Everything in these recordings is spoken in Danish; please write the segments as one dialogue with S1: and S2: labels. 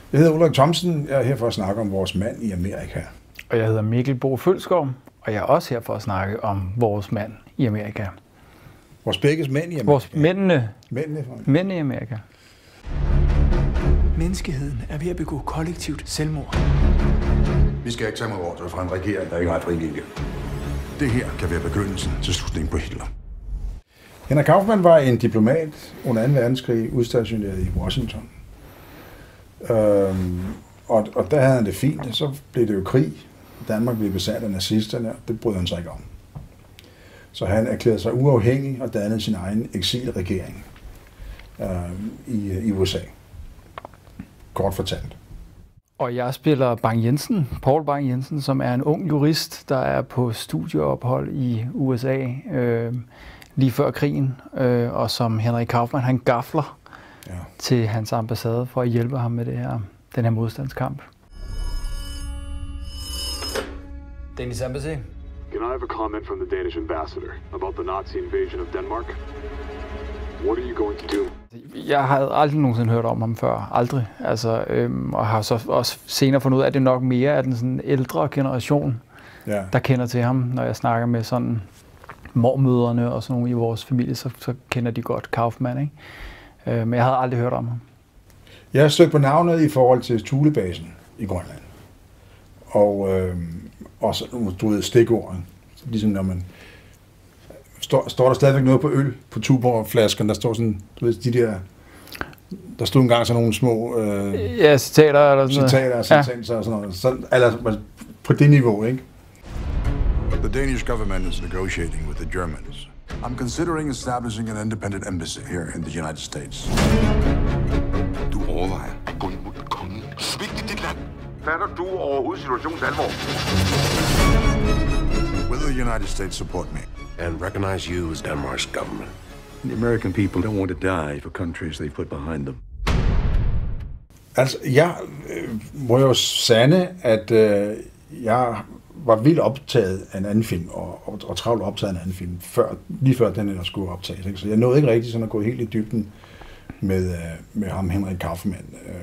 S1: Jeg hedder Ulrik Thomsen. Jeg er her for at snakke om vores mand i Amerika.
S2: Og jeg hedder Mikkel Bo Følsgaard, og jeg er også her for at snakke om vores mand i Amerika.
S1: Vores begges mænd i Amerika.
S2: Vores mændene i Amerika.
S3: Menneskeheden er ved at begå kollektivt selvmord.
S4: Vi skal ikke tage mod ordre fra en regering, der ikke har fri vilje. Det her kan være begyndelsen til slutningen på Hitler.
S1: Henrik Kaufmann var en diplomat under 2. verdenskrig udstationeret i Washington. Og der havde han det fint. Så blev det jo krig. Danmark blev besat af nazisterne, og det brød han sig ikke om. Så han erklærede sig uafhængig og dannede sin egen eksilregering i USA. Kort fortalt.
S2: Og jeg spiller Bang Jensen, Paul Bang Jensen, som er en ung jurist, der er på studieophold i USA lige før krigen, og som Henrik Kaufmann, han gafler til hans ambassade for at hjælpe ham med den her modstandskamp. Danish Embassy.
S5: Can I have a comment from the Danish ambassador about the Nazi invasion of Denmark? What are you going to do?
S2: Jeg havde aldrig nogensinde hørt om ham før. Aldrig. Altså, og har så også senere fundet ud af, at det nok mere er den sådan ældre generation, der kender til ham. Når jeg snakker med sådan mormødrene og sådan nogle i vores familie, så kender de godt Kaufmann, ikke? Men jeg havde aldrig hørt om ham.
S1: Jeg har stødt på navnet i forhold til Thulebasen i Grønland. Og så, du ved, stikorden. Ligesom når man... Står der stadigvæk noget på øl på Tuborg-flaskerne? Der står sådan, du ved, de der... Der stod engang sådan nogle små...
S2: citater eller sådan
S1: noget. Sentenser og sådan noget. Eller på det niveau, ikke?
S4: The Danish government is negotiating with the Germans. I'm considering establishing an independent embassy here in the United States.
S6: Du overvejer at gå imod kongen. Svigt i dit land.
S7: Fatter du overhovedet situationens alvor?
S4: Will the United States support me?
S6: And recognize you as Denmark's government.
S8: The American people don't want to die for countries they put behind them.
S1: Altså, jeg må jo sande, at jeg var vildt optaget af en anden film, og travlt optaget af en anden film, lige før den ellers skulle optages. Ikke? Så jeg nåede ikke rigtig sådan at gå helt i dybden med ham, Henrik Kaufmann.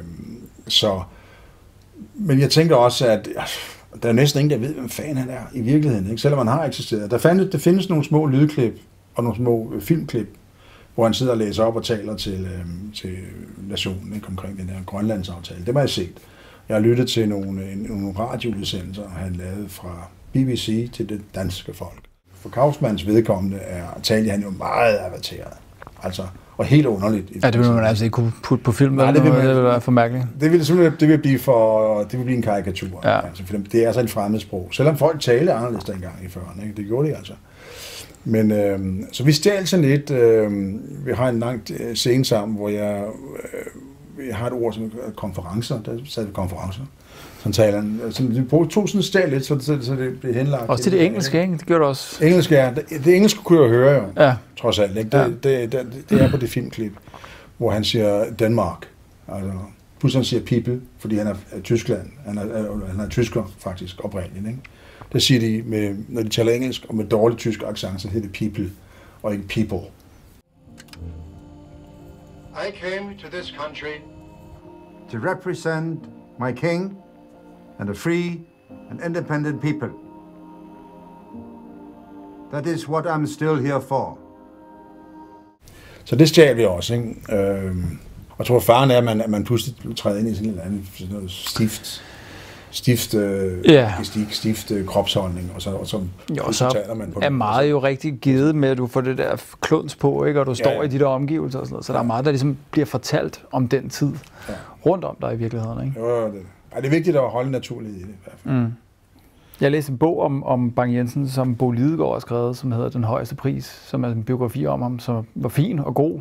S1: Men jeg tænkte også, at der er næsten ingen, der ved, hvem fanden han er i virkeligheden, ikke? Selvom han har eksisteret. Der findes nogle små lydklip og nogle små filmklip, hvor han sidder og læser op og taler til nationen, ikke? Omkring den her Grønlandsaftale. Det må jeg set. Jeg har lyttet til nogle radioudsendelser, han lavede fra BBC til det danske folk. For Kaufmanns vedkommende talte han jo meget avateret. Altså, og helt underligt.
S2: Ja, det ville man altså ikke kunne putte på film. Nej, det ville være for mærkeligt.
S1: Det ville blive en karikatur. Ja. Altså, for det er altså et fremmedsprog. Selvom folk talte anderledes dengang i 40'erne, ikke? Det gjorde de altså. Men så vi stjal sådan lidt. Vi har en lang scene sammen, hvor jeg har et ord som konferencer. Der sad vi konferencer. Sådan taler han. Vi tog sådan stjal lidt, så det blev henlagt.
S2: Også til det engelske, ikke? Det gjorde det også.
S1: Engelsk, ja. Det engelske kunne jeg høre jo. Ja. Trods alt, ikke? Det er på det filmklip, hvor han siger Danmark. Altså, pludselig han siger people, fordi han er Tyskland. Han er tysker faktisk oprindeligt, ikke? Det siger de, når de taler engelsk og med dårlig tysk accent, så hedder det people og ikke people.
S9: I came to this country to represent my king and a free and independent people. That is what I'm still here for.
S1: Så det stjal vi også, ikke? Og jeg tror, faren er, at man pludselig træder ind i sådan noget stift kropsholdning, og så taler man på
S2: det. Er meget jo rigtig givet med, at du får det der kluns på, ikke? Og du står i de der omgivelser og sådan noget. Så der er meget, der ligesom bliver fortalt om den tid rundt om dig i virkeligheden, ikke?
S1: Jo, det er vigtigt at holde naturligt i det i hvert fald. Mm.
S2: Jeg læste en bog om Bang Jensen, som Bo Lidegaard har skrevet, som hedder Den højeste pris, som er en biografi om ham, som var fin og god.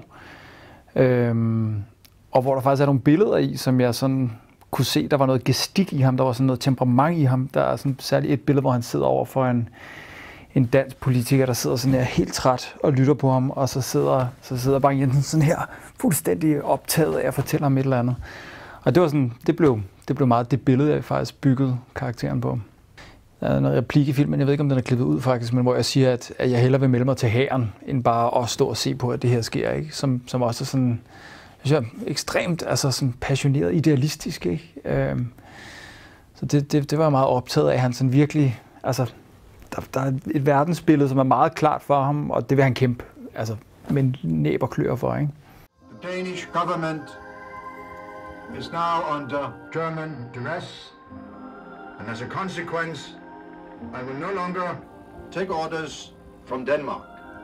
S2: Og hvor der faktisk er nogle billeder i, som jeg sådan kunne se, der var noget gestik i ham, der var sådan noget temperament i ham. Der er sådan særligt et billede, hvor han sidder over for en dansk politiker, der sidder sådan her helt træt og lytter på ham, og så sidder Bang Jensen sådan her fuldstændig optaget af at fortælle ham et eller andet. Og det var sådan, det blev meget det billede, jeg faktisk byggede karakteren på. Der er en replik i filmen, jeg ved ikke, om den er klippet ud faktisk, men hvor jeg siger, at jeg hellere vil melde mig til hæren, end bare at stå og se på, at det her sker, ikke? Som også er sådan synes jeg, ekstremt altså sådan passioneret, idealistisk, ikke? Så det var jeg meget optaget af, han sådan virkelig, altså der er et verdensbillede, som er meget klart for ham, og det vil han kæmpe, altså med næb og klør for, ikke?
S9: The Danish government is now under German duress, and as a consequence, I will no longer take orders from Denmark.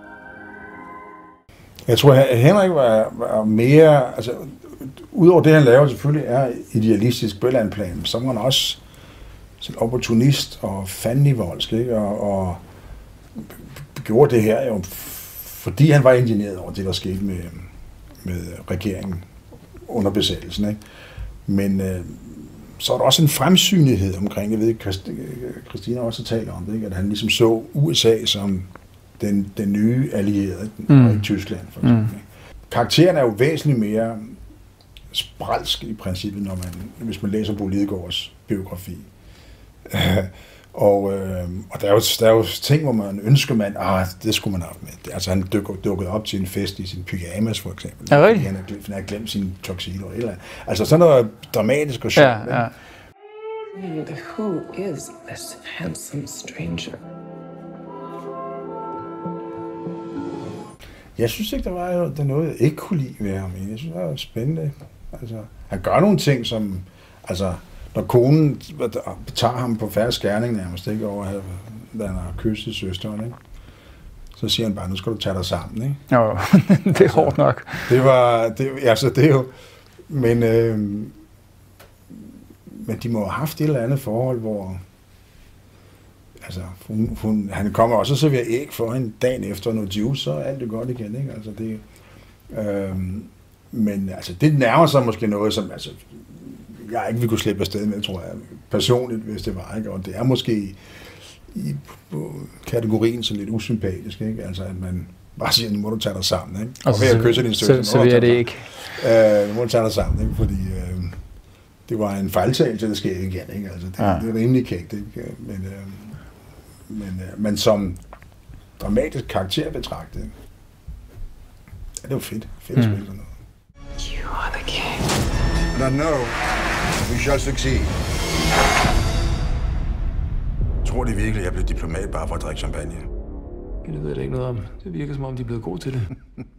S1: Jeg tror, at Henrik var mere, altså udover det, han laver selvfølgelig er idealistisk på et eller andet plan, så var han også sådan opportunist og fandenivoldsk, ikke? Og gjorde det her jo, fordi han var indigneret over det, der skete med regeringen under besættelsen, ikke? Men så er der også en fremsynighed omkring, jeg ved ikke, Christina også taler om det, ikke? At han ligesom så USA som den nye allierede i Tyskland, for eksempel. Karakteren er jo væsentligt mere spralsk i princippet, hvis man læser Bo Lidegaards biografi. Og der er jo ting, hvor man ønsker, det skulle man have haft med. Altså han dukkede op til en fest i sin pyjamas, for eksempel.
S2: Ja, rigtig?
S1: Han har glemt sin tuxedo eller andet. Altså sådan noget dramatisk og sjovt.
S2: Ja.
S10: Who is this handsome stranger?
S1: Jeg synes ikke, der var noget, jeg ikke kunne lide ved ham. Jeg synes, det var spændende. Altså, han gør nogle ting, som... Altså, når konen tager ham på færre skærning nærmest, ikke, over, da han har kysset søsteren, ikke? Så siger han bare, nu skal du tage dig sammen, ikke?
S2: Jo, det er hårdt nok.
S1: Det er jo... Men de må have haft et eller andet forhold, hvor... Altså, han kommer også og serverer æg for en dag efter noget juice, så er alt det godt igen, ikke? Altså, det... Men altså, det nærmer sig måske noget, som... Altså, jeg ikke vil kunne slippe afsted med, tror jeg, personligt, hvis det var, ikke? Og det er måske i kategorien så lidt usympatisk, ikke? Altså, at man bare siger, nu må du tage dig sammen, ikke? Og ved at kysse din søster,
S2: så vil jeg det ikke.
S1: Nu må du tage dig sammen, ikke? Fordi det var en fejltagelse, der sker igen, ikke? Altså, det er rimelig kægt, ikke? Men som dramatisk karakter betragtet, ja, det var fedt at spille sådan noget.
S10: You are the king.
S4: And I know we shall succeed. Tror de virkelig, at jeg blev diplomat bare for at drikke champagne?
S3: Det ved jeg da ikke noget om. Det virker som om, de er blevet gode til det.